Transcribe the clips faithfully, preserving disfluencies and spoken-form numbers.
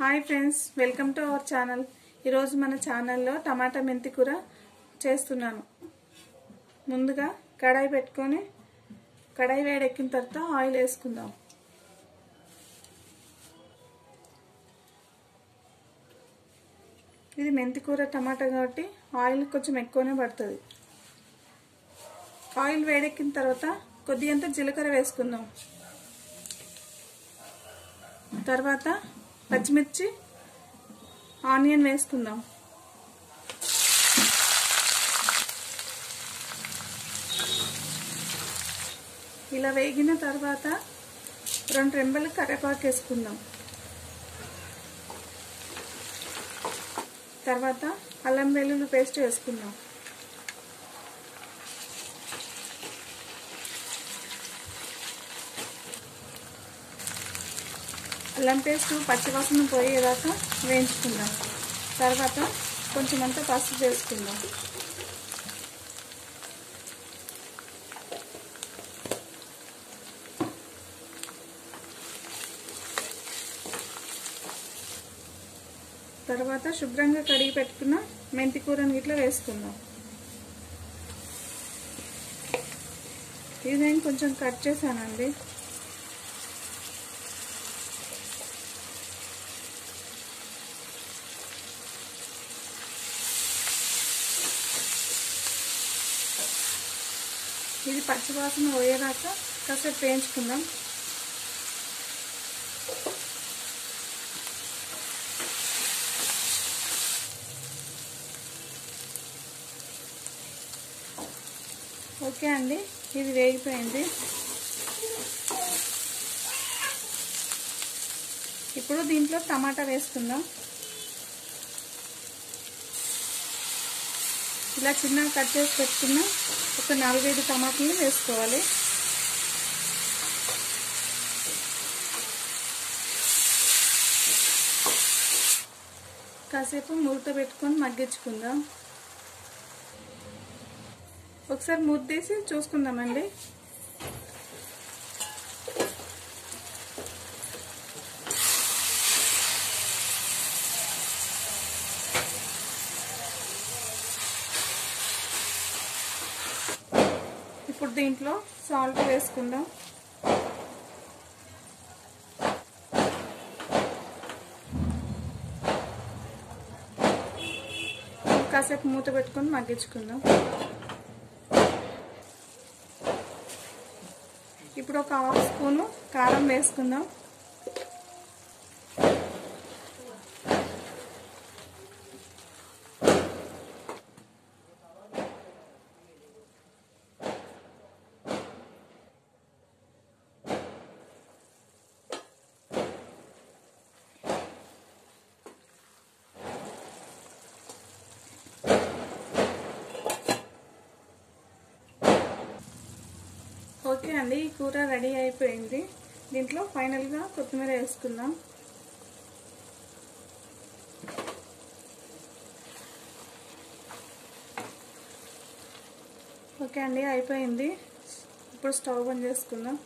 Hi friends, welcome to our channel. ఈరోజు మన ఛానల్లో టమాటా మెంతి కూర చేస్తున్నాను. ముందుగా కడాయి పెట్టుకొని కడాయి వేడెక్కిన తర్వాత ఆయిల్ వేసుకుందాం. ఇది మెంతి కూర టమాటా కాబట్టి ఆయిల్ కొంచెం ఎక్కువనే పడుతుంది. ఆయిల్ వేడెక్కిన తర్వాత కొద్దిగంత జీలకర్ర వేసుకుందాం. తర్వాత పచ్చిమిర్చి, ఆనియన్ వేసుకుందాం. ఇలా వేగిన తర్వాత రెండు రెంబలు కరివేపాకు వేసుకుందాం. తర్వాత అల్లం వెల్లుల్లి పేస్ట్ వేసుకుందాం. అల్లం పేస్ట్ పచ్చివాసన పోయేదాకా వేయించుకుందాం. తర్వాత కొంచెం అంతా పసుపు వేసుకుందాం. తర్వాత శుభ్రంగా కడిగి పెట్టుకున్న మెంతి కూరని ఇట్లా వేసుకుందాం. ఇది నేను కొంచెం కట్ చేశానండి. ఇది పచ్చివాసన పోయేదాకా కాసేపు వేయించుకుందాం. ఓకే అండి, ఇది వేగిపోయింది. ఇప్పుడు దీంట్లో టమాటా వేసుకుందాం. ఇలా చిన్నగా కట్ చేసి పెట్టుకున్న ఒక నాలుగైదు టమాటాలు వేసుకోవాలి. కాసేపు మూత పెట్టుకొని మగ్గించుకుందాం. ఒకసారి మూత తీసి చూసుకుందామండి. ఇప్పుడు దీంట్లో సాల్ట్ వేసుకుందాం. కాసేపు మూత పెట్టుకొని మగ్గించుకుందాం. ఇప్పుడు ఒక హాఫ్ స్పూను కారం వేసుకుందాం. ఓకే అండి, ఈ కూర రెడీ అయిపోయింది. దీంట్లో ఫైనల్గా కొత్తిమీర వేసుకుందాం. ఓకే అండి, అయిపోయింది. ఇప్పుడు స్టవ్ బంద్ చేసుకుందాం.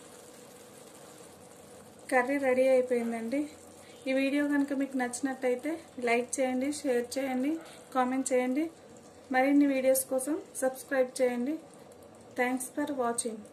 కర్రీ రెడీ అయిపోయిందండి. ఈ వీడియో కనుక మీకు నచ్చినట్టయితే లైక్ చేయండి, షేర్ చేయండి, కామెంట్ చేయండి. మరిన్ని వీడియోస్ కోసం సబ్స్క్రైబ్ చేయండి. Thanks for watching.